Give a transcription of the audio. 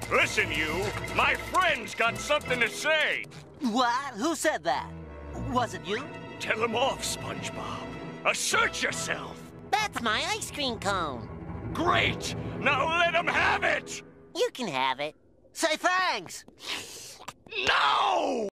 Listen, you. My friend's got something to say. What? Who said that? Was it you? Tell him off, SpongeBob. Assert yourself. That's my ice cream cone. Great. Now let him have it. You can have it. Say thanks! No!